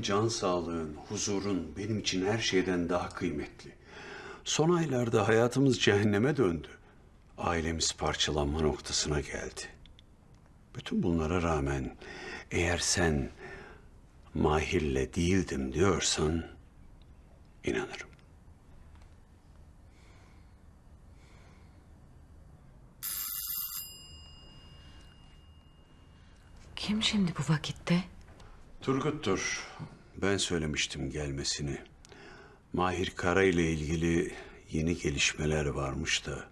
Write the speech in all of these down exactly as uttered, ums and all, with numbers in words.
Senin can sağlığın, huzurun benim için her şeyden daha kıymetli. Son aylarda hayatımız cehenneme döndü. Ailemiz parçalanma noktasına geldi. Bütün bunlara rağmen eğer sen Mahir'le değildim diyorsan inanırım. Kim şimdi bu vakitte? Turgut'tur. Ben söylemiştim gelmesini. Mahir Kara ile ilgili yeni gelişmeler varmış da.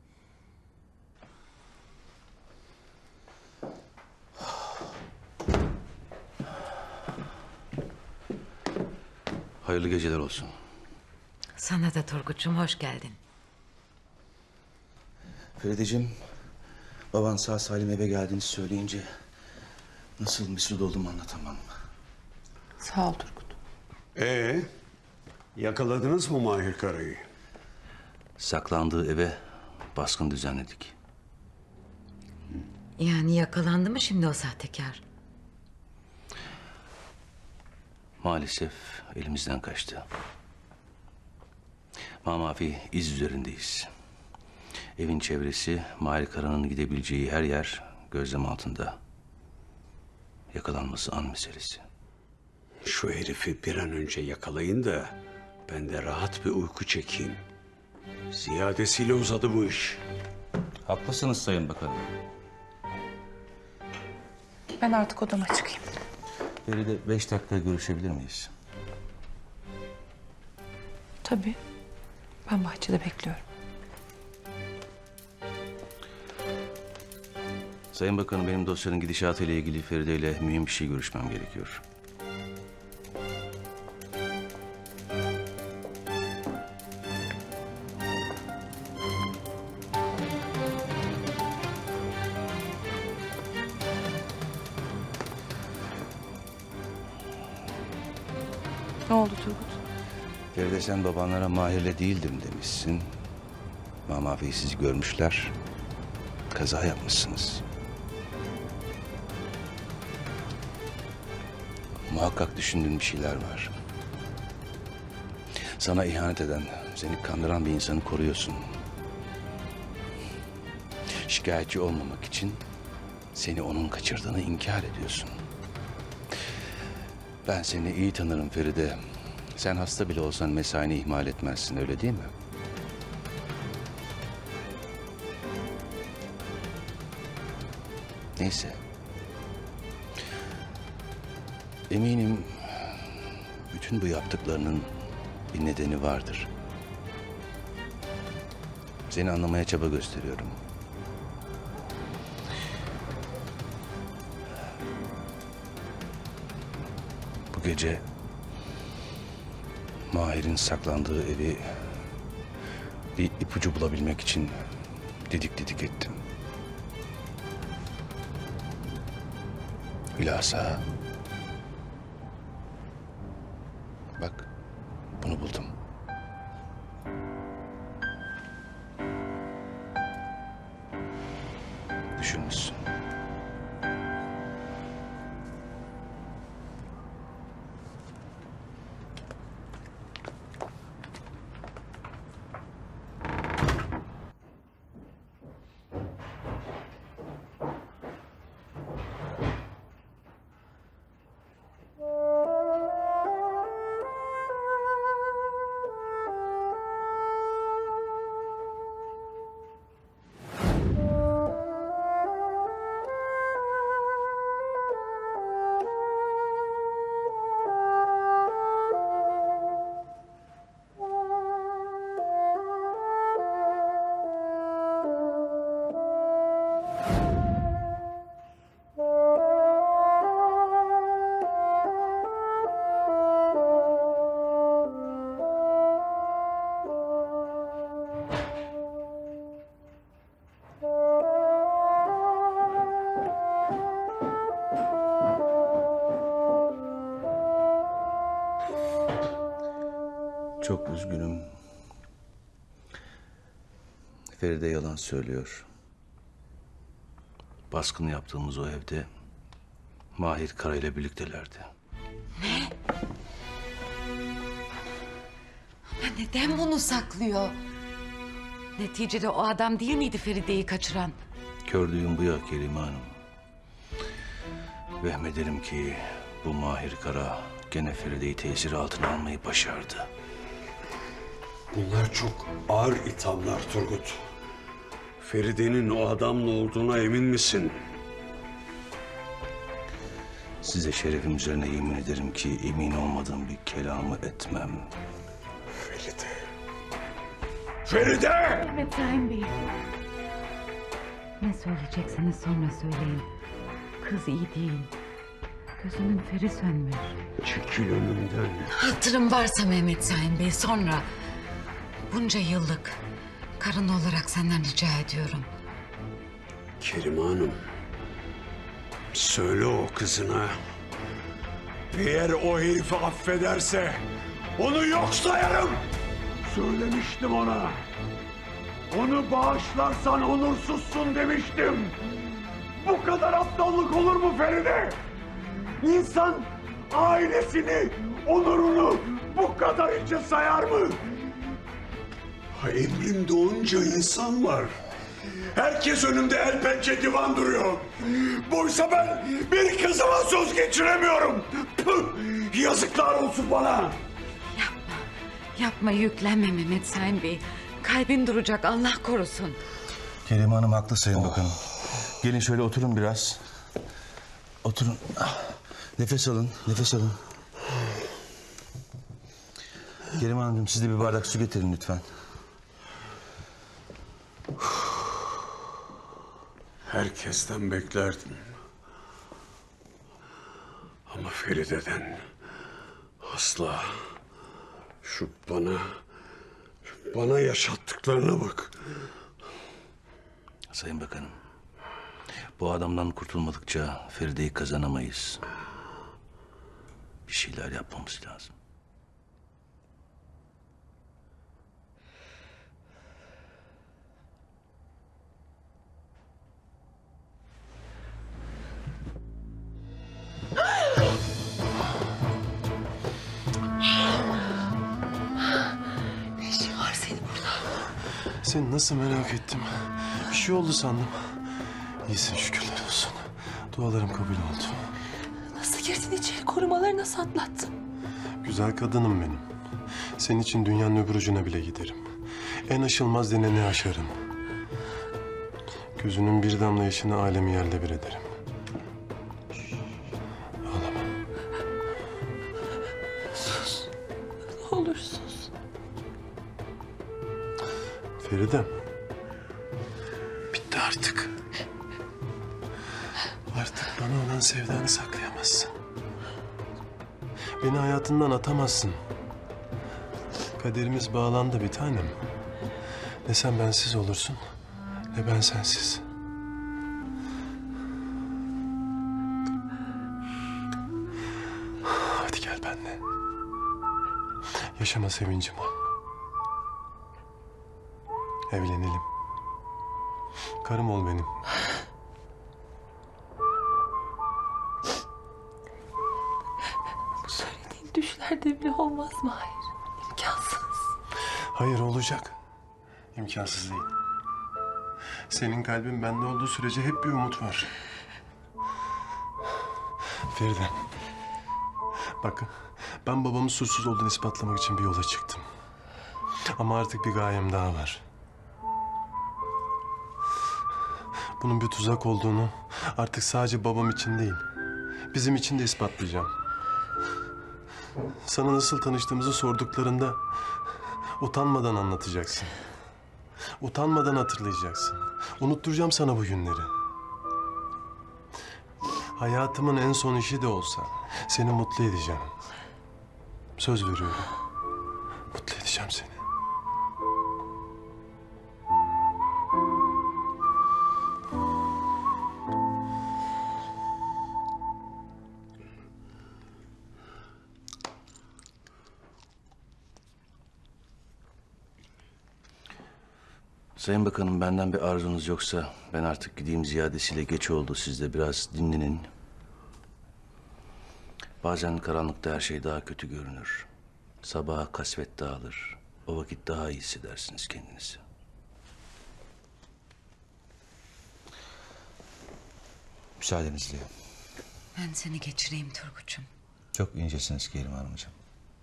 Hayırlı geceler olsun. Sana da Turgut'cum, hoş geldin. Ferideciğim, baban sağ salim eve geldiğini söyleyince nasıl mesut oldum anlatamam. Sağ ol Turgut. Ee, yakaladınız mı Mahir Kara'yı? Saklandığı eve baskın düzenledik. Yani yakalandı mı şimdi o sahtekar? Maalesef elimizden kaçtı. Mamafi iz üzerindeyiz. Evin çevresi, Mahir Kara'nın gidebileceği her yer gözlem altında. Yakalanması an meselesi. Şu herifi bir an önce yakalayın da ben de rahat bir uyku çekeyim. Ziyadesiyle uzadı bu iş. Haklısınız Sayın Bakanım. Ben artık odama çıkayım. Feride, beş dakika görüşebilir miyiz? Tabii. Ben bahçede bekliyorum. Sayın Bakanım, benim dosyanın gidişatı ile ilgili Feride ile mühim bir şey görüşmem gerekiyor. Ne oldu Turgut? Feride, sen babanlara Mahir'le değildim demişsin. Mamafi sizi görmüşler. Kaza yapmışsınız. Muhakkak düşündüğün bir şeyler var. Sana ihanet eden, seni kandıran bir insanı koruyorsun. Şikayetçi olmamak için seni onun kaçırdığını inkar ediyorsun. Ben seni iyi tanırım Feride. Sen hasta bile olsan mesaini ihmal etmezsin, öyle değil mi? Neyse. Eminim bütün bu yaptıklarının bir nedeni vardır. Seni anlamaya çaba gösteriyorum. Bu gece Mahir'in saklandığı evi bir ipucu bulabilmek için didik didik ettim. Hülasa. Bak, bunu buldum. Düşünmüşsün. Çok üzgünüm. Feride yalan söylüyor. Baskını yaptığımız o evde Mahir Kara ile birliktelerdi. Ne? Neden bunu saklıyor? Neticede o adam değil miydi Feride'yi kaçıran? Gördüğüm bu ya Kerime Hanım. Vehmederim ki bu Mahir Kara gene Feride'yi tesir altına almayı başardı. Bunlar çok ağır ithamlar Turgut. Feride'nin o adamla olduğuna emin misin? Size şerefim üzerine yemin ederim ki emin olmadığım bir kelamı etmem. Feride. Feride! Evet Sayın Bey. Ne söyleyeceksiniz sonra söyleyin. Kız iyi değil. Gözünün feri sönmüş. Çekil önümden. Hatırım varsa Mehmet Sayın Bey sonra... Bunca yıllık karın olarak senden rica ediyorum. Kerime Hanım. Söyle o kızına. Eğer o herifi affederse onu yok sayarım. Söylemiştim ona. Onu bağışlarsan onursuzsun demiştim. Bu kadar aptallık olur mu Feride? İnsan ailesini, onurunu bu kadar içe sayar mı? Ha, emrimde onca insan var. Herkes önümde el pençe divan duruyor. Oysa ben bir kızıma söz geçiremiyorum. Püh, yazıklar olsun bana. Yapma. Yapma yüklenme Mehmet Sayın Bey. Kalbin duracak Allah korusun. Kerime Hanım haklı Sayın Bakanım. Gelin şöyle oturun biraz. Oturun. Nefes alın, nefes alın. Kerime Hanımcığım siz de bir bardak su getirin lütfen. Herkesten beklerdim. Ama Feride'den asla. Şu bana, şu bana yaşattıklarına bak. Sayın Bakanım, bu adamdan kurtulmadıkça Feride'yi kazanamayız. Bir şeyler yapmamız lazım. Seni nasıl merak ettim. Bir şey oldu sandım. İyisin şükürler olsun. Dualarım kabul oldu. Nasıl girdin içeri? Korumaları nasıl atlattın? Güzel kadınım benim. Senin için dünyanın öbür ucuna bile giderim. En aşılmaz deneni aşarım. Gözünün bir damla yaşını alemi yerle bir ederim. Ağlama. Ne olur sus. Feridem. Bitti artık. Artık bana olan sevdanı saklayamazsın. Beni hayatından atamazsın. Kaderimiz bağlandı bir tanem. Ne sen bensiz olursun, ne ben sensiz. Hadi gel benimle. Yaşama sevincim ol. Evlenelim. Karım ol benim. Bu söylediğin düşlerde bile olmaz mı? Hayır. İmkansız. Hayır olacak. İmkansız değil. Senin kalbin bende olduğu sürece hep bir umut var. Feride. Bakın ben babamın suçsuz olduğunu ispatlamak için bir yola çıktım. Ama artık bir gayem daha var. Bunun bir tuzak olduğunu artık sadece babam için değil, bizim için de ispatlayacağım. Sana nasıl tanıştığımızı sorduklarında utanmadan anlatacaksın. Utanmadan hatırlayacaksın. Unutturacağım sana bu günleri. Hayatımın en son işi de olsa seni mutlu edeceğim. Söz veriyorum. Mutlu edeceğim seni. Sayın Bakanım benden bir arzunuz yoksa ben artık gideyim, ziyadesiyle geç oldu. Siz de biraz dinlenin. Bazen karanlıkta her şey daha kötü görünür. Sabaha kasvet dağılır. O vakit daha iyi hissedersiniz kendinizi. Müsaadenizle. Ben seni geçireyim Turgut'cum. Çok incesiniz Kerim Hanımcığım.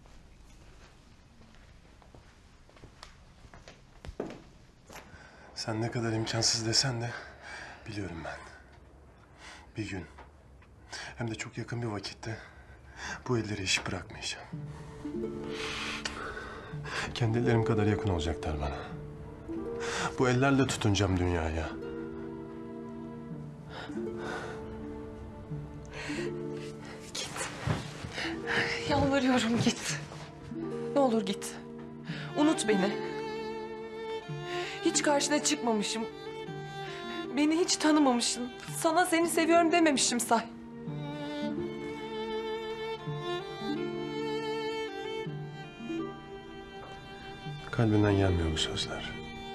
Sen ne kadar imkansız desen de biliyorum ben. Bir gün, hem de çok yakın bir vakitte bu elleri iş bırakmayacağım. Kendi ellerim kadar yakın olacaklar bana. Bu ellerle tutunacağım dünyaya. Git. Yalvarıyorum git. Ne olur git. Unut beni. Hiç karşına çıkmamışım. Beni hiç tanımamışsın. Sana seni seviyorum dememişim say. Kalbinden gelmiyor bu sözler.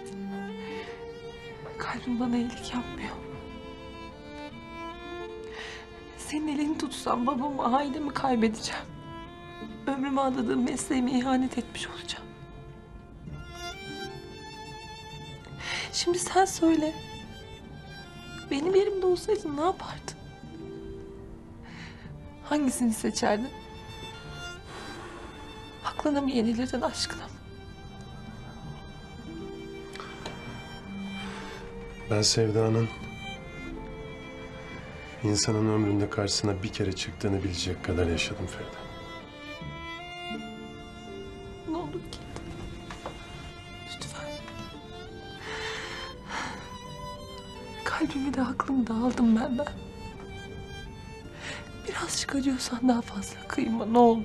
Kalbim bana iyilik yapmıyor. Senin elini tutsam babamı, ailemi kaybedeceğim. Ömrümü adadığım mesleğime ihanet etmiş olacağım. Şimdi sen söyle. Benim yerimde olsaydın ne yapardın? Hangisini seçerdin? Aklına mı yenilirdin, aşkına mı? Ben sevdanın insanın ömründe karşısına bir kere çıktığını bilecek kadar yaşadım Feride. Ne olur git. Lütfen. Kalbimi de aklımı da aldın benden. Birazcık acıyorsan daha fazla kıyma ne olur.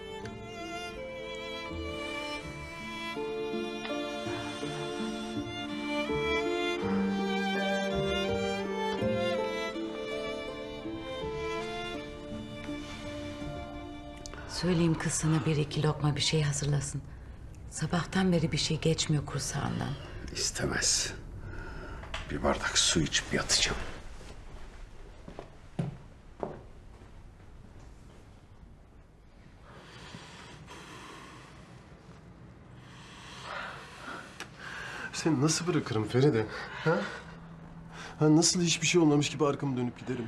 Söyleyeyim kız sana bir iki lokma bir şey hazırlasın. Sabahtan beri bir şey geçmiyor kursağından. İstemez. Bir bardak su içip yatacağım. Seni nasıl bırakırım Feride? Ha? Ha nasıl hiçbir şey olmamış gibi arkamı dönüp giderim?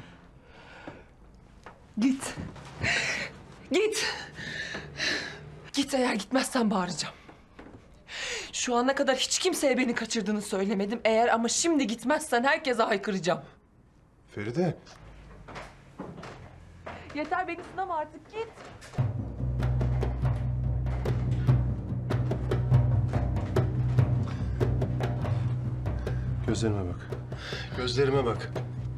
Git. Git. Git, eğer gitmezsen bağıracağım. Şu ana kadar hiç kimseye beni kaçırdığını söylemedim. Eğer ama şimdi gitmezsen herkese haykıracağım. Feride. Yeter, beni sınama artık, git. Gözlerime bak. Gözlerime bak.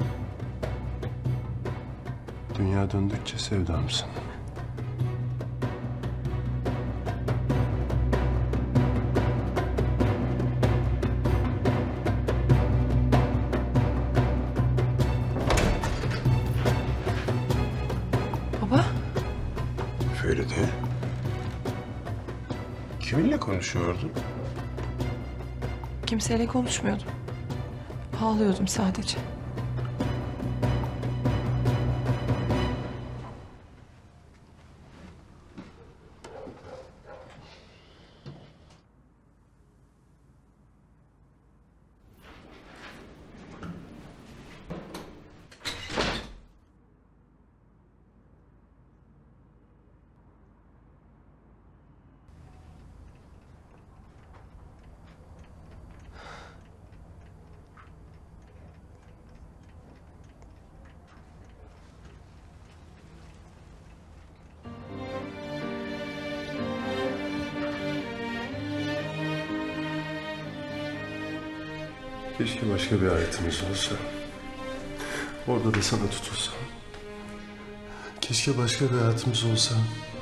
Dünya döndükçe sevdamsın. Baba, Feride. Kiminle konuşuyordun? kimseyle konuşmuyordum. Ağlıyordum sadece. Keşke başka bir hayatımız olsa. Orada da sana tutulsam. Keşke başka bir hayatımız olsa.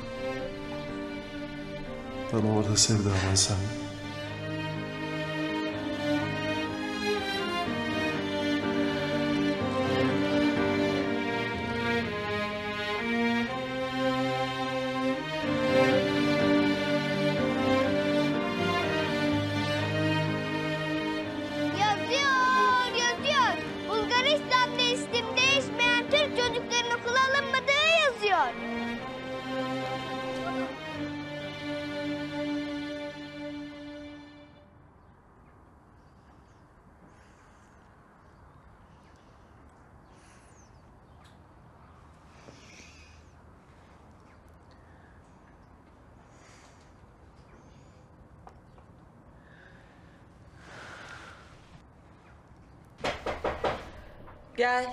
Bana orada sevdalansan. Yazıyor, yazıyor. Bulgaristan'da istim değişmeyen Türk çocukların okula alınmadığı yazıyor. Gel.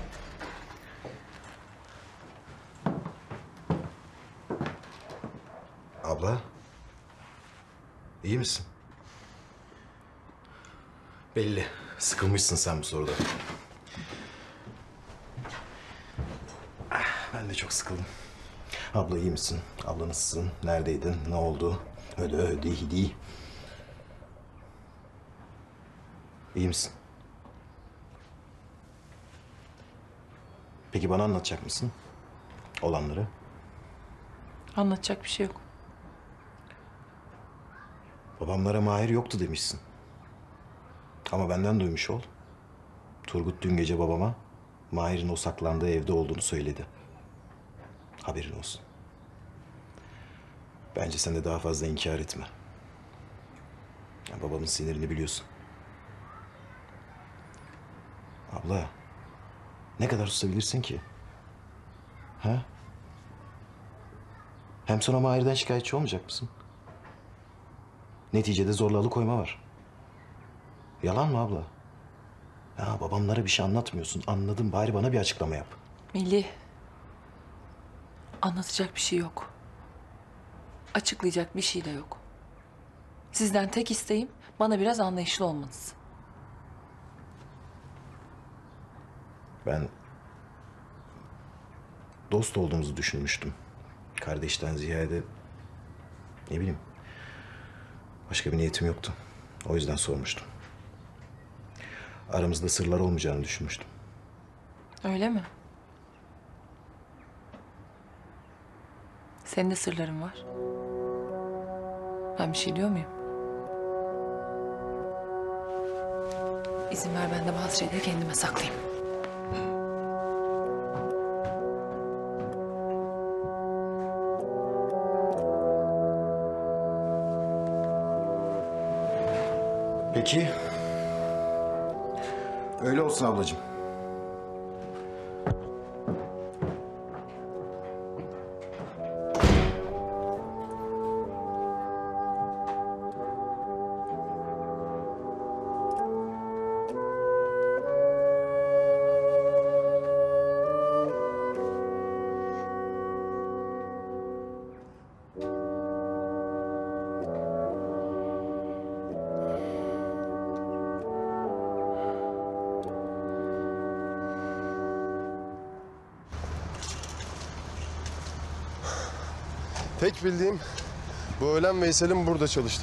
Abla, iyi misin? Belli, sıkılmışsın sen bu soruda. Ah, ben de çok sıkıldım. Abla iyi misin? Abla nasılsın? Neredeydin? Ne oldu? Öyle öyle hidi. İyi misin? Peki bana anlatacak mısın olanları? Anlatacak bir şey yok. Babamlara Mahir yoktu demişsin. Ama benden duymuş ol. Turgut dün gece babama Mahir'in o saklandığı evde olduğunu söyledi. Haberin olsun. Bence sen de daha fazla inkar etme. Ya babamın sinirini biliyorsun. Abla, ne kadar susabilirsin ki? Ha? Hem sonra Mahir'den şikayetçi olmayacak mısın? Neticede zorla alıkoyma var. Yalan mı abla? Ya babamlara bir şey anlatmıyorsun. Anladım, bari bana bir açıklama yap. Melih. Anlatacak bir şey yok. Açıklayacak bir şey de yok. Sizden tek isteğim bana biraz anlayışlı olmanız. Ben dost olduğumuzu düşünmüştüm. Kardeşten ziyade ne bileyim başka bir niyetim yoktu. O yüzden sormuştum. Aramızda sırlar olmayacağını düşünmüştüm. Öyle mi? Senin de sırların var. Ben bir şey diyor muyum? İzin ver ben de bazı şeyleri kendime saklayayım. Peki. Öyle olsun ablacığım. Tek bildiğim bu öğlen Veysel'in burada çalıştı.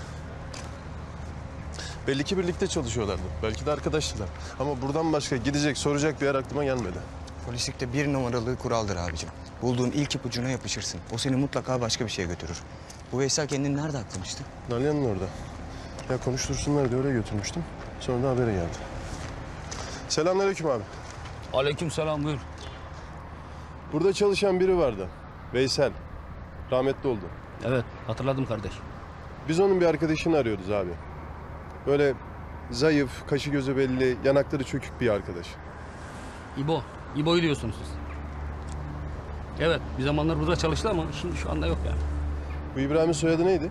Belli ki birlikte çalışıyorlardı. Belki de arkadaştılar. Ama buradan başka gidecek, soracak bir yer aklıma gelmedi. Polislikte bir numaralı kuraldır abicim. Bulduğun ilk ipucuna yapışırsın. O seni mutlaka başka bir şeye götürür. Bu Veysel kendini nerede aklamıştı? Nalya'nın orada. Ya konuştursunlar diye oraya götürmüştüm. Sonra da habere geldi. Selamünaleyküm abi. Aleykümselam, buyur. Burada çalışan biri vardı. Veysel. Rahmetli oldu. Evet, hatırladım kardeş. Biz onun bir arkadaşını arıyoruz abi. Böyle zayıf, kaşı gözü belli, yanakları çökük bir arkadaş. İbo, İbo'yu diyorsunuz siz. Evet, bir zamanlar burada çalıştı ama şimdi şu anda yok yani. Bu İbrahim'in soyadı neydi?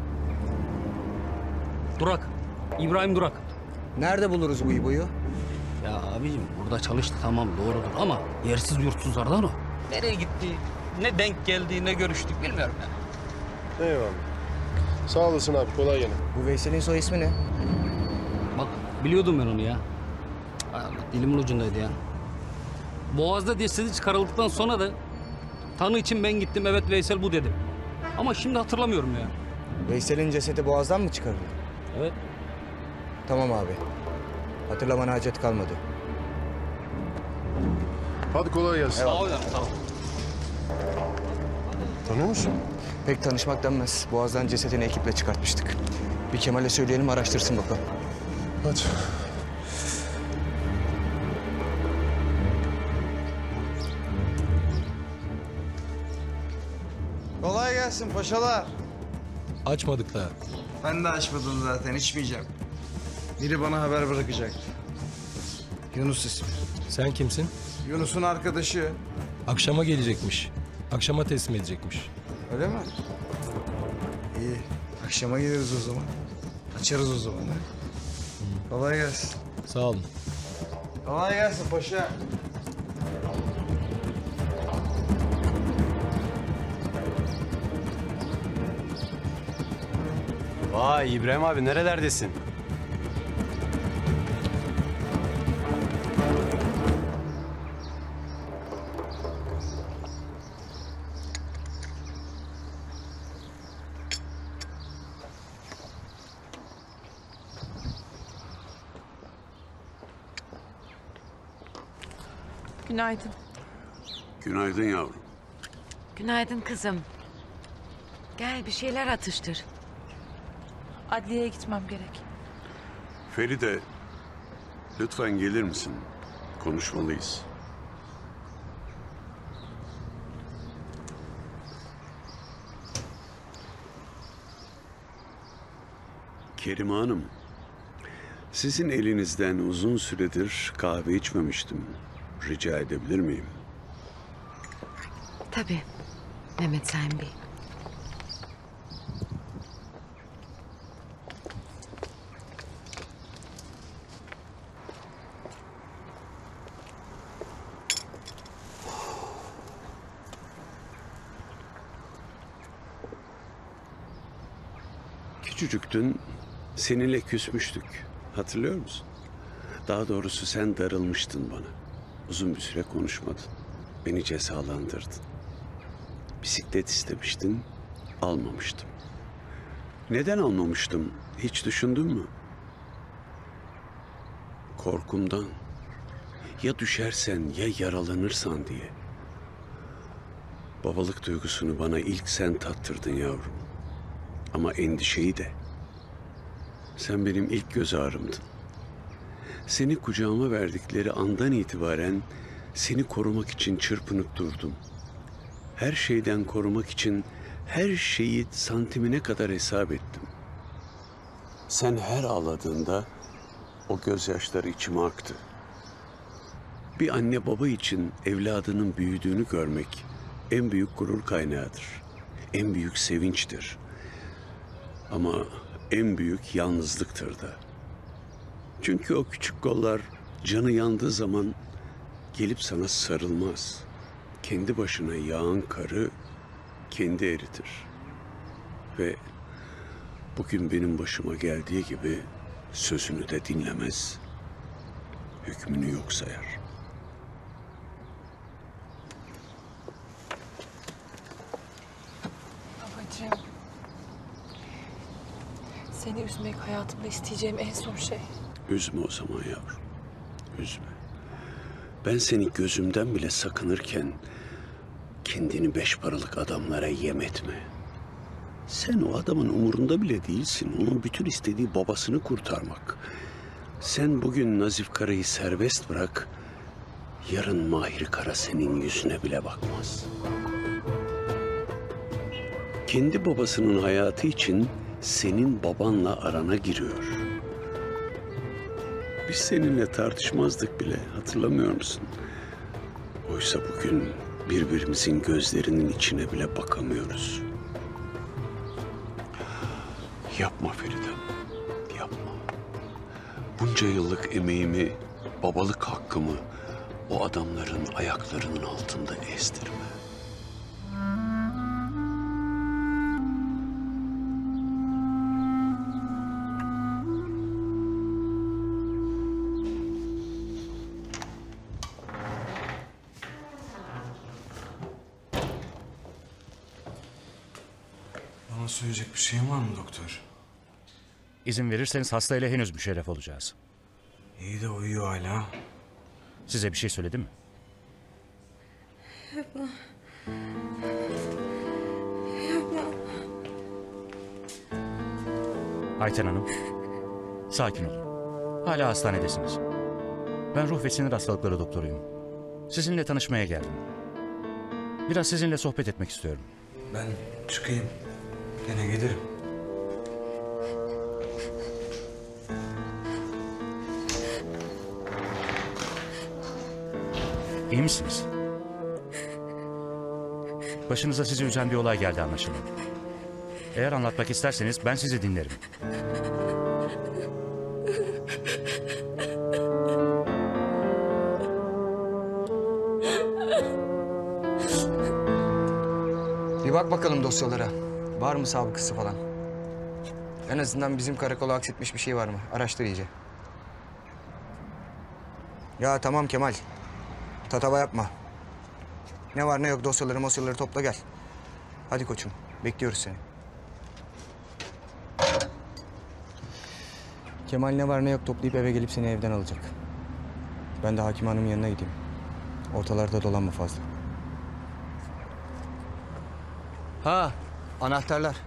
Durak, İbrahim Durak. Nerede buluruz bu İbo'yu? Ya abicim burada çalıştı tamam doğrudur ama yersiz yurtsuzlardan o. Nereye gitti, ne denk geldi, ne görüştük bilmiyorum yani. Eyvallah. Sağ olasın abi, kolay gelsin. Bu Veysel'in soy ismi ne? Bak biliyordum ben onu ya. Cık, ay Allah, dilimin ucundaydı ya. Boğaz'da cesedi çıkarıldıktan sonra da tanı için ben gittim, evet Veysel bu dedim. Ama şimdi hatırlamıyorum ya. Veysel'in cesedi boğazdan mı çıkarıldı? Evet. Tamam abi. Hatırlamana hacet kalmadı. Hadi kolay gelsin. Sağ ol ya, sağ ol. Tanıyor musun? Pek tanışmak denmez. Boğazdan cesedini ekiple çıkartmıştık. Bir Kemal'e söyleyelim araştırsın bakalım. Hadi. Kolay gelsin paşalar. Açmadık daha. Ben de açmadım zaten, içmeyeceğim. Biri bana haber bırakacak. Yunus ismi. Sen kimsin? Yunus'un arkadaşı. Akşama gelecekmiş. Akşama teslim edecekmiş. Öyle mi? İyi. Akşama geliriz o zaman. Açarız o zaman. Ha? Kolay gelsin. Sağ olun. Kolay gelsin paşa. Vay İbrahim abi nerelerdesin? Günaydın. Günaydın yavrum. Günaydın kızım. Gel bir şeyler atıştır. Adliyeye gitmem gerek. Feride, lütfen gelir misin? Konuşmalıyız. Kerime Hanım, sizin elinizden uzun süredir kahve içmemiştim. Rica edebilir miyim? Tabii. Mehmet Sayın Bey. Küçücüktün, seninle küsmüştük. Hatırlıyor musun? Daha doğrusu sen darılmıştın bana. Uzun bir süre konuşmadın. Beni cezalandırdın. Bisiklet istemiştin, almamıştım. Neden almamıştım, hiç düşündün mü? Korkumdan. Ya düşersen, ya yaralanırsan diye. Babalık duygusunu bana ilk sen tattırdın yavrum. Ama endişeyi de. Sen benim ilk göz ağrımdın. Seni kucağıma verdikleri andan itibaren seni korumak için çırpınıp durdum. Her şeyden korumak için her şeyi santimine kadar hesap ettim. Sen her ağladığında o gözyaşları içime aktı. Bir anne baba için evladının büyüdüğünü görmek en büyük gurur kaynağıdır. En büyük sevinçtir. Ama en büyük yalnızlıktır da. Çünkü o küçük kollar canı yandığı zaman gelip sana sarılmaz. Kendi başına yağan karı kendi eritir. Ve bugün benim başıma geldiği gibi sözünü de dinlemez. Hükmünü yok sayar. Babacığım. Seni üzmek hayatımda isteyeceğim en son şey. Üzme o zaman yavrum. Üzme. Ben seni gözümden bile sakınırken kendini beş paralık adamlara yem etme. Sen o adamın umurunda bile değilsin. Onun bütün istediği babasını kurtarmak. Sen bugün Nazif Kara'yı serbest bırak. Yarın Mahir Kara senin yüzüne bile bakmaz. Kendi babasının hayatı için senin babanla arana giriyor. Biz seninle tartışmazdık bile, hatırlamıyor musun? Oysa bugün birbirimizin gözlerinin içine bile bakamıyoruz. Yapma Feridem, yapma. Bunca yıllık emeğimi, babalık hakkımı o adamların ayaklarının altında ezdirme. Bana söyleyecek bir şeyin var mı doktor? İzin verirseniz hastayla henüz müşerref olacağız. İyi de uyuyor hala. Size bir şey söyledi mi? Yapma. Yapma. Ayten Hanım, sakin olun. Hala hastanedesiniz. Ben ruh ve sinir hastalıkları doktoruyum. Sizinle tanışmaya geldim. Biraz sizinle sohbet etmek istiyorum. Ben çıkayım. Gene gelirim. İyi misiniz? Başınıza sizi üzen bir olay geldi anlaşılan. Eğer anlatmak isterseniz ben sizi dinlerim. bak bakalım dosyalara. Var mı sabıkası falan? En azından bizim karakola aksetmiş bir şey var mı? Araştır iyice. Ya tamam Kemal. Tatava yapma. Ne var ne yok dosyaları mosyaları topla gel. Hadi koçum. Bekliyoruz seni. Kemal ne var ne yok toplayıp eve gelip seni evden alacak. Ben de Hakim Hanım'ın yanına gideyim. Ortalarda dolanma fazla. Ha, anahtarlar.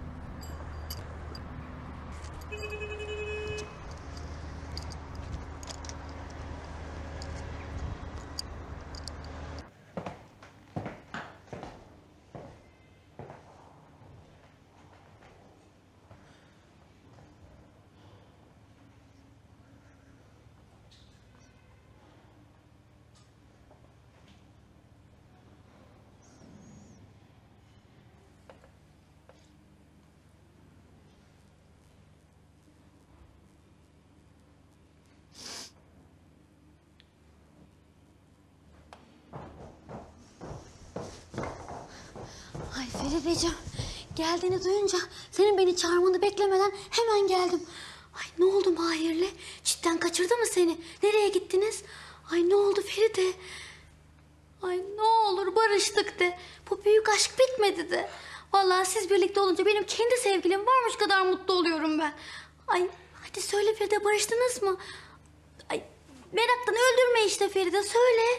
Ay Ferideciğim, geldiğini duyunca senin beni çağırmanı beklemeden hemen geldim. Ay ne oldu Mahir'le? Cidden kaçırdı mı seni? Nereye gittiniz? Ay ne oldu Feride? Ay ne olur barıştık de. Bu büyük aşk bitmedi de. Vallahi siz birlikte olunca benim kendi sevgilim varmış kadar mutlu oluyorum ben. Ay hadi söyle Feride, barıştınız mı? Ay meraktan öldürme işte Feride, söyle.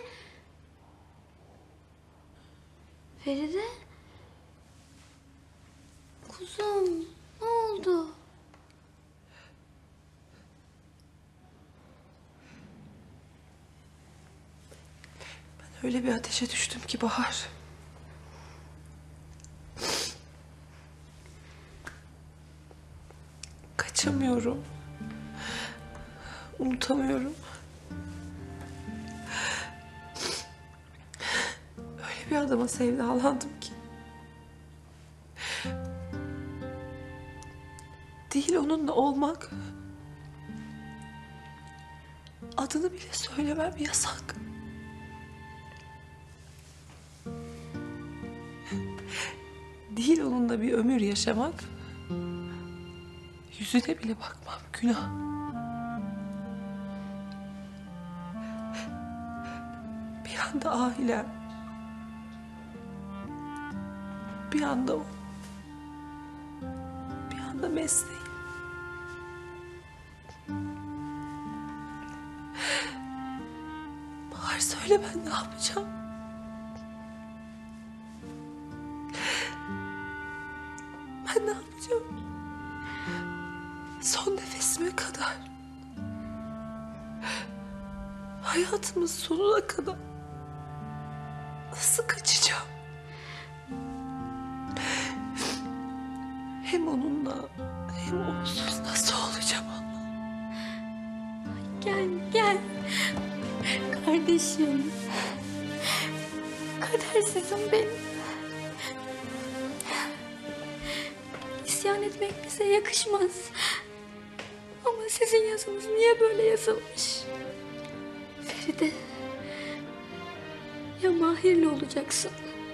Feride? Kuzum, ne oldu? Ben öyle bir ateşe düştüm ki Bahar. Kaçamıyorum. Unutamıyorum. Öyle bir adama sevdalandım ki. Değil onunla olmak. Adını bile söylemem yasak. Değil onunla bir ömür yaşamak. Yüzüne bile bakmam günah. Bir anda ailem. Bir anda o. Bir anda mesleğim. Bahar söyle ben ne yapacağım? Ben ne yapacağım? Son nefesime kadar. Hayatımın sonuna kadar. Nasıl kaçacağım? Hem onunla hem onsuz nasıl olacağım Allah? Gel, gel. Kardeşim. Kadersizim benim. İsyan etmek bize yakışmaz. Ama sizin yazınız niye böyle yazılmış? Feride. Ya Mahir'le olacaksın.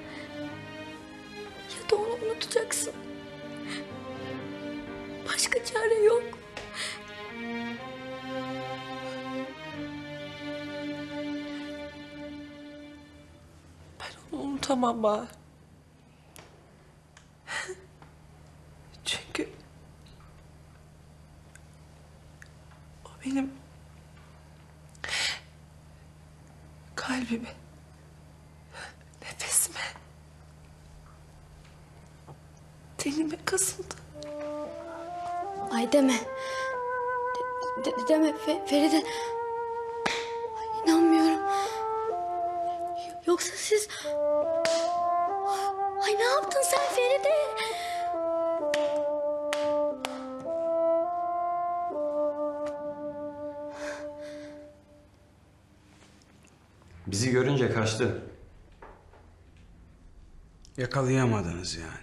Ya da onu unutacaksın. Başka çare yok. Ben onu unutamam Bahar. Çünkü o benim kalbime, nefesime, tenime kazındı. Ay deme. De, de- deme Fe- Feride. Ay, inanmıyorum. Y- Yoksa siz... Ay ne yaptın sen Feride? Bizi görünce kaçtı. Yakalayamadınız yani.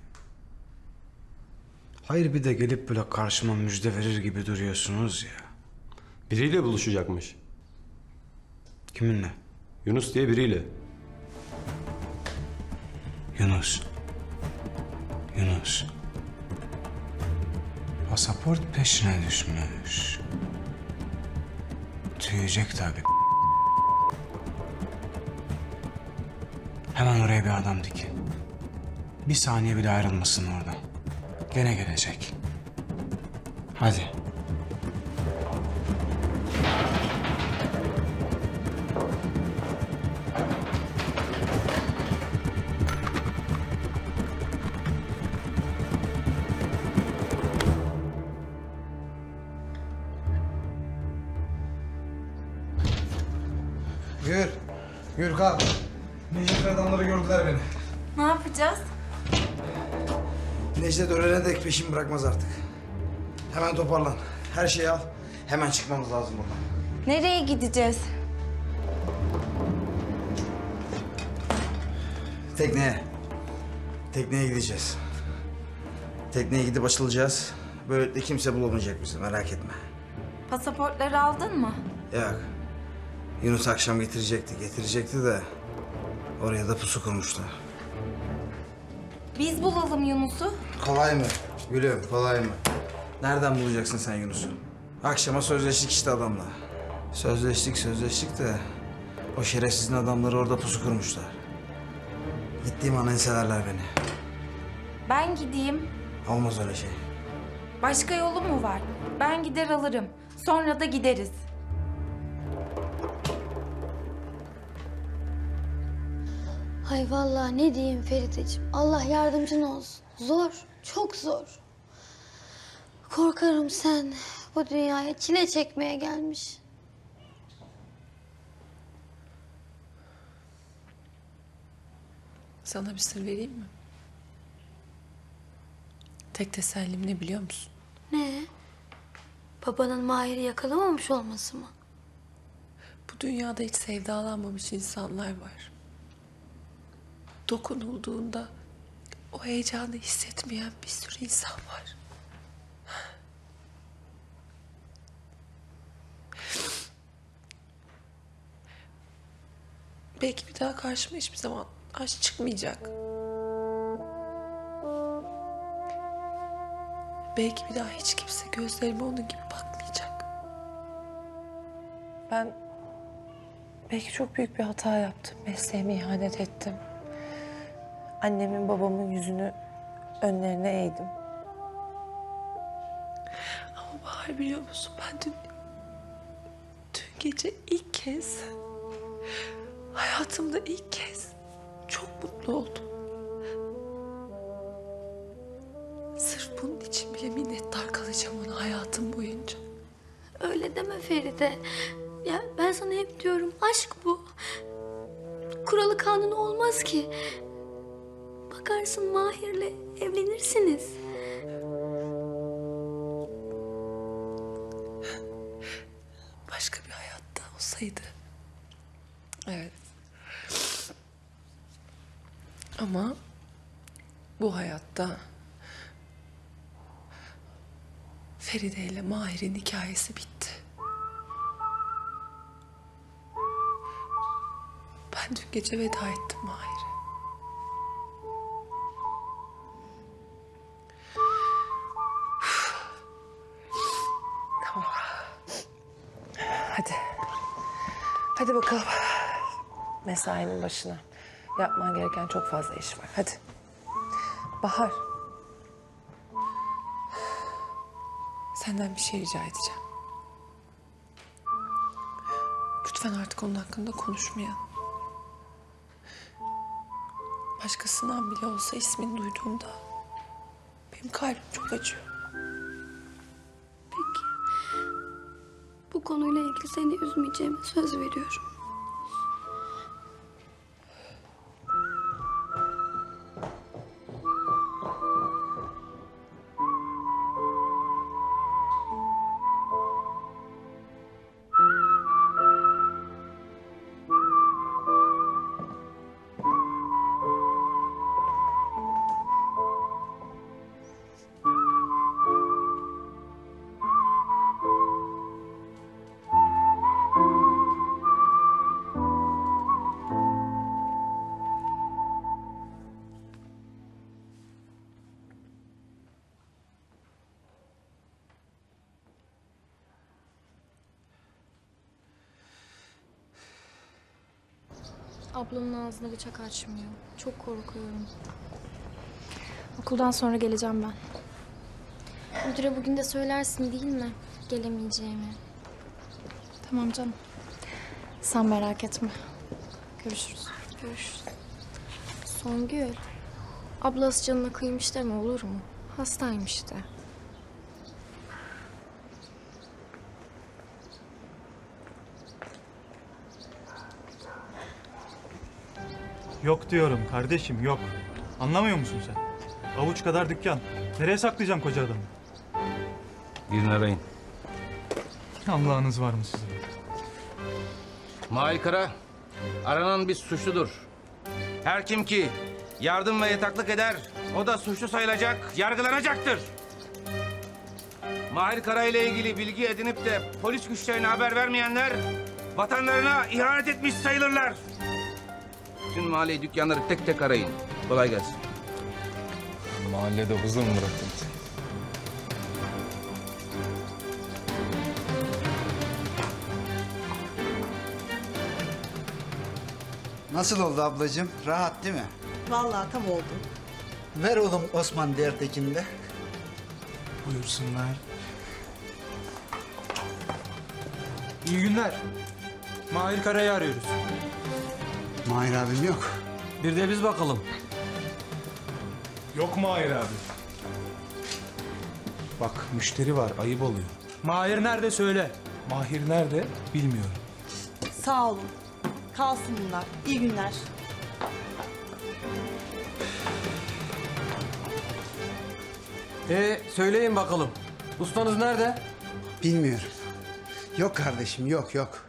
Hayır bir de gelip böyle karşıma müjde verir gibi duruyorsunuz ya. Biriyle buluşacakmış. Kiminle? Yunus diye biriyle. Yunus. Yunus. Pasaport peşine düşmüş. Tüyecek tabii. Hemen oraya bir adam dikin. Bir saniye bile ayrılmasın oradan. Gene gelecek. Hadi. Gür. Gür kalk. Necdet adamları gördüler beni. Ne yapacağız? Necdet ölene dek peşimi bırakmaz artık. Hemen toparlan. Her şeyi al. Hemen çıkmamız lazım buradan. Nereye gideceğiz? Tekneye. Tekneye gideceğiz. Tekneye gidip açılacağız. Böylelikle kimse bulamayacak bizi, merak etme. Pasaportları aldın mı? Yok. Yunus akşam getirecekti, getirecekti de oraya da pusu kurmuşlar. Biz bulalım Yunus'u. Kolay mı? Gülüm, kolay mı? Nereden bulacaksın sen Yunus'u? Akşama sözleştik işte adamla. Sözleştik, sözleştik de o şerefsizin adamları orada pusu kurmuşlar. Gittiğim an enselerler beni. Ben gideyim. Olmaz öyle şey. Başka yolu mu var? Ben gider alırım. Sonra da gideriz. Ay vallahi ne diyeyim Feriteciğim. Allah yardımcın olsun. Zor, çok zor. Korkarım sen bu dünyaya çile çekmeye gelmiş. Sana bir sır vereyim mi? Tek tesellim ne biliyor musun? Ne? Babanın Mahir'i yakalamamış olması mı? Bu dünyada hiç sevdalanmamış insanlar var. Dokunulduğunda o heyecanı hissetmeyen bir sürü insan var. Belki bir daha karşıma hiçbir zaman aşk çıkmayacak. Belki bir daha hiç kimse gözlerime onun gibi bakmayacak. Ben belki çok büyük bir hata yaptım. Mesleğime ihanet ettim. Annemin babamın yüzünü önlerine eğdim. Ama Bahar biliyor musun, ben dün, dün gece ilk kez, hayatımda ilk kez çok mutlu oldum. Sırf bunun için bile minnettar kalacağım ona hayatım boyunca. Öyle deme Feride. Ya ben sana hep diyorum aşk bu. Kuralı kanunu olmaz ki. Bakarsın Mahir'le evlenirsiniz. Başka bir hayatta olsaydı. Evet. Ama bu hayatta Feride ile Mahir'in hikayesi bitti. Ben dün gece veda ettim Mahir'e. Tamam. Hadi. Hadi bakalım. Mesainin başına. Yapman gereken çok fazla iş var. Hadi. Bahar. Senden bir şey rica edeceğim. Lütfen artık onun hakkında konuşmayalım. Başkasından bile olsa ismini duyduğumda benim kalbim çok acıyor. Peki. Bu konuyla ilgili seni üzmeyeceğime söz veriyorum. Ablamın ağzına bıçak açmıyor. Çok korkuyorum. Okuldan sonra geleceğim ben. Müdüre bugün de söylersin değil mi? Gelemeyeceğimi. Tamam canım. Sen merak etme. Görüşürüz. Görüşürüz. Songül. Ablası canına kıymış deme olur mu? Hastaymış de. Yok diyorum kardeşim yok. Anlamıyor musun sen? Avuç kadar dükkan. Nereye saklayacağım koca adamı? Girin arayın. Allah'ınız var mı sizin? Mahir Kara, aranan bir suçludur. Her kim ki yardım ve yataklık eder, o da suçlu sayılacak, yargılanacaktır. Mahir Kara ile ilgili bilgi edinip de polis güçlerine haber vermeyenler vatanlarına ihanet etmiş sayılırlar. Bütün mahalle dükkanları tek tek arayın. Kolay gelsin. Mahallede huzur mu bıraktın? Nasıl oldu ablacığım? Rahat değil mi? Vallahi tam oldu. Ver oğlum Osman Dertekin'de. Buyursunlar. İyi günler. Mahir Kara'yı arıyoruz. Mahir abim yok. Bir de biz bakalım. Yok Mahir abi. Bak müşteri var, ayıp oluyor. Mahir nerede söyle. Mahir nerede bilmiyorum. Sağ olun. Kalsın bunlar. İyi günler. Ee söyleyin bakalım. Ustanız nerede? Bilmiyorum. Yok kardeşim yok yok.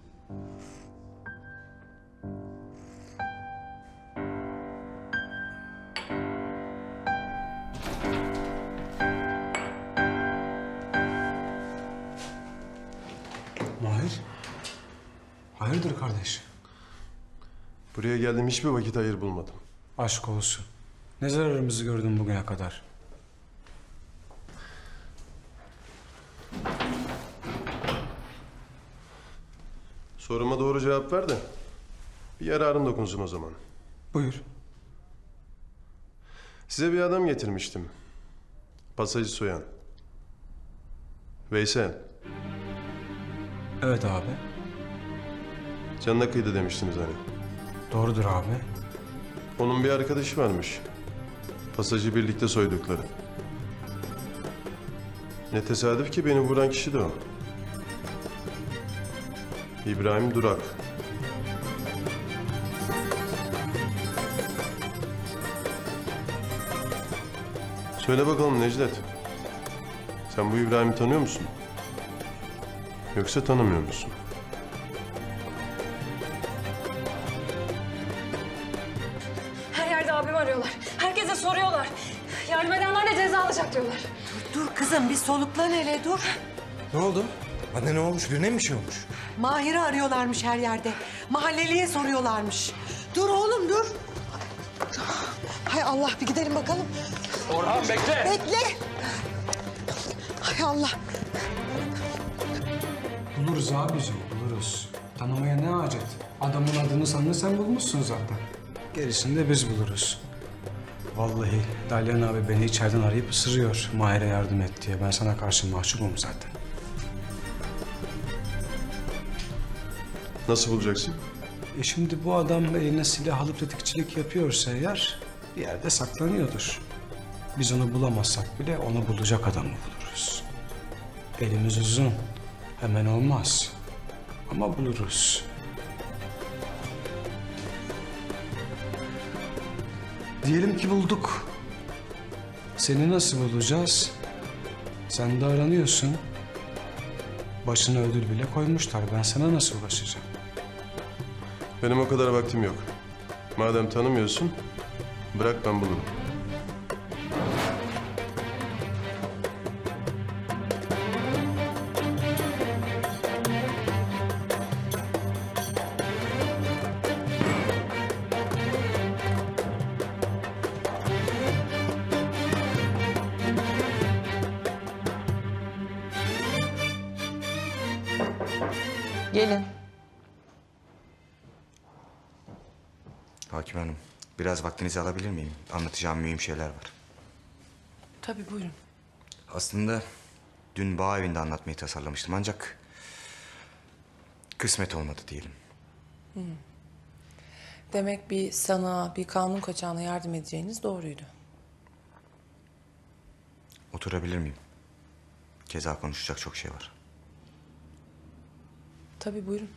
Mahir. Hayırdır kardeş? Buraya geldim hiçbir vakit hayır bulmadım. Aşk olsun. Ne zararımızı gördün bugüne kadar? Soruma doğru cevap ver de bir yararım dokunsun o zaman. Buyur. Size bir adam getirmiştim. Pasajı soyan. Veysel. Evet abi. Canına kıydı demiştiniz hani. Doğrudur abi. Onun bir arkadaşı varmış. Pasajı birlikte soydukları. Ne tesadüf ki beni vuran kişi de o. İbrahim Durak. Söyle bakalım Necdet. Sen bu İbrahim'i tanıyor musun? Yoksa tanımıyor musun? Her yerde abimi arıyorlar. Herkese soruyorlar. Yardım edenler de ceza alacak diyorlar. Dur kızım bir soluklan hele dur. Ne oldu? Anne ne olmuş? Birine mi bir şey olmuş? Mahir'i arıyorlarmış her yerde. Mahalleliye soruyorlarmış. Dur oğlum dur. Hay Allah bir gidelim bakalım. Orhan bekle. Bekle. Hay Allah. Buluruz abicim, buluruz. Tanımaya ne hacet? Adamın adını sanını sen bulmuşsun zaten. Gerisini de biz buluruz. Vallahi Dalyan abi beni içeriden arayıp ısırıyor. Mahir'e yardım et diye. Ben sana karşı mahcubum zaten. Nasıl bulacaksın? E şimdi bu adam eline silah alıp tetikçilik yapıyorsa eğer bir yerde saklanıyordur. Biz onu bulamazsak bile onu bulacak adamı buluruz. Elimiz uzun. Hemen olmaz. Ama buluruz. Diyelim ki bulduk. Seni nasıl bulacağız? Sen de aranıyorsun. Başına ödül bile koymuşlar. Ben sana nasıl ulaşacağım? Benim o kadar vaktim yok. Madem tanımıyorsun, bırak ben bulurum. Gelin. Hakim Hanım, biraz vaktinizi alabilir miyim? Anlatacağım mühim şeyler var. Tabii buyurun. Aslında dün bağ evinde anlatmayı tasarlamıştım ancak kısmet olmadı diyelim. Hı. Demek bir sana, bir kanun kaçağına yardım edeceğiniz doğruydu. Oturabilir miyim? Keza konuşacak çok şey var. Tabii buyurun.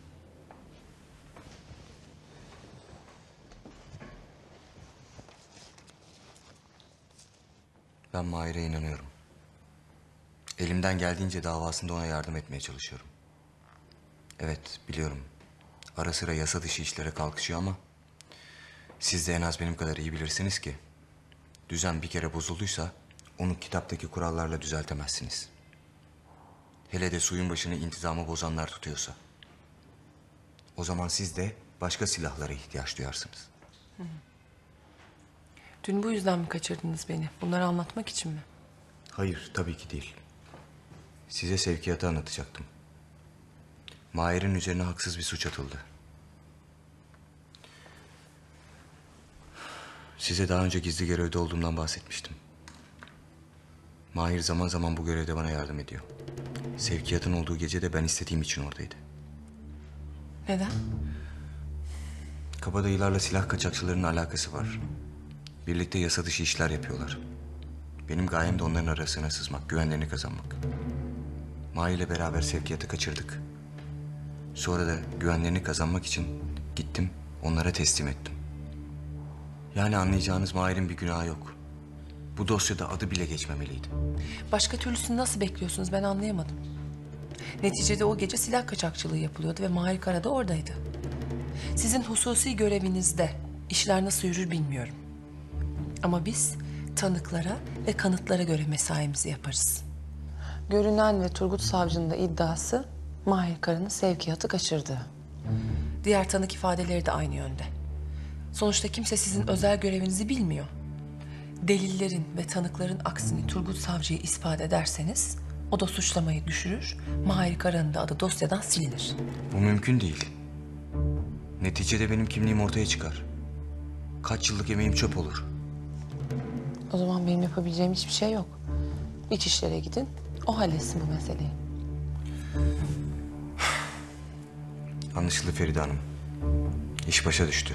Ben Mahir'e inanıyorum. Elimden geldiğince davasında ona yardım etmeye çalışıyorum. Evet, biliyorum. Ara sıra yasa dışı işlere kalkışıyor ama siz de en az benim kadar iyi bilirsiniz ki düzen bir kere bozulduysa onu kitaptaki kurallarla düzeltemezsiniz. Hele de suyun başını intizamı bozanlar tutuyorsa. O zaman siz de başka silahlara ihtiyaç duyarsınız. Hı. Dün bu yüzden mi kaçırdınız beni? Bunları anlatmak için mi? Hayır, tabii ki değil. Size sevkiyatı anlatacaktım. Mahir'in üzerine haksız bir suç atıldı. Size daha önce gizli görevde olduğumdan bahsetmiştim. Mahir zaman zaman bu görevde bana yardım ediyor. Sevkiyatın olduğu gece de ben istediğim için oradaydı. Neden? Kabadayılarla silah kaçakçılarının alakası var. Birlikte yasa dışı işler yapıyorlar. Benim gayem de onların arasına sızmak, güvenlerini kazanmak. Mahir'le beraber sevkiyatı kaçırdık. Sonra da güvenlerini kazanmak için gittim, onlara teslim ettim. Yani anlayacağınız Mahir'in bir günahı yok. Bu dosyada adı bile geçmemeliydi. Başka türlüsünü nasıl bekliyorsunuz ben anlayamadım. Neticede o gece silah kaçakçılığı yapılıyordu ve Mahir Kara da oradaydı. Sizin hususi görevinizde işler nasıl yürür bilmiyorum. Ama biz tanıklara ve kanıtlara göre mesaimizi yaparız. Görünen ve Turgut Savcı'nın da iddiası Mahir Kara'nın sevkiyatı kaçırdığı. Diğer tanık ifadeleri de aynı yönde. Sonuçta kimse sizin özel görevinizi bilmiyor. Delillerin ve tanıkların aksini Turgut Savcı'ya ispat ederseniz o da suçlamayı düşürür, Mahir Kara'nın da adı dosyadan silinir. Bu mümkün değil. Neticede benim kimliğim ortaya çıkar. Kaç yıllık emeğim çöp olur. O zaman benim yapabileceğim hiçbir şey yok. İçişlere gidin, o halletsin bu meseleyi. Anlaşıldı Feride Hanım. İş başa düştü.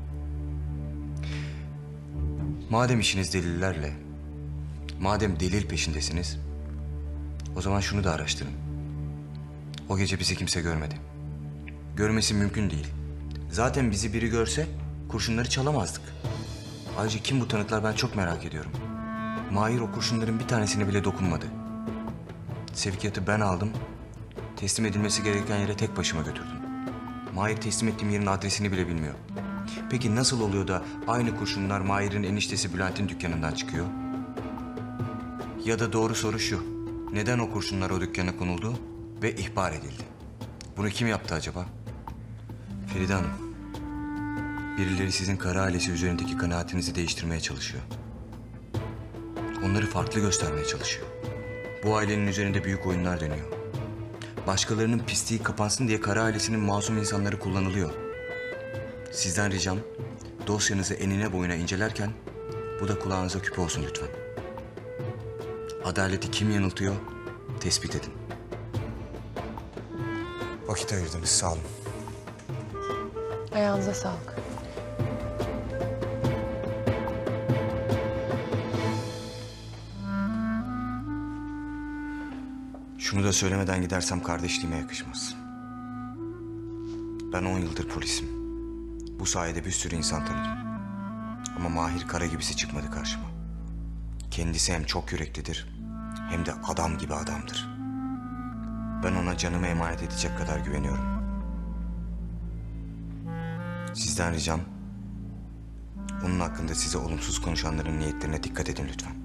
Madem işiniz delillerle, madem delil peşindesiniz, o zaman şunu da araştırın. O gece bizi kimse görmedi. Görmesi mümkün değil. Zaten bizi biri görse kurşunları çalamazdık. Ayrıca kim bu tanıklar ben çok merak ediyorum. Mahir o kurşunların bir tanesine bile dokunmadı. Sevkiyatı ben aldım, teslim edilmesi gereken yere tek başıma götürdüm. Mahir teslim ettiğim yerin adresini bile bilmiyor. Peki nasıl oluyor da aynı kurşunlar Mahir'in eniştesi Bülent'in dükkanından çıkıyor? Ya da doğru soru şu, neden o kurşunlar o dükkana konuldu ve ihbar edildi? Bunu kim yaptı acaba? Feride Hanım, birileri sizin Kara ailesi üzerindeki kanaatinizi değiştirmeye çalışıyor. Onları farklı göstermeye çalışıyor. Bu ailenin üzerinde büyük oyunlar dönüyor. Başkalarının pisliği kapansın diye Kara ailesinin masum insanları kullanılıyor. Sizden ricam dosyanızı enine boyuna incelerken bu da kulağınıza küpe olsun lütfen. Adaleti kim yanıltıyor tespit edin. Vakit ayırdınız, sağ olun. Ayağınıza sağlık. Şunu da söylemeden gidersem kardeşliğime yakışmaz. Ben on yıldır polisim. Bu sayede bir sürü insan tanıdım. Ama Mahir Kara gibisi çıkmadı karşıma. Kendisi hem çok yüreklidir hem de adam gibi adamdır. Ben ona canımı emanet edecek kadar güveniyorum. Sizden ricam onun hakkında size olumsuz konuşanların niyetlerine dikkat edin lütfen.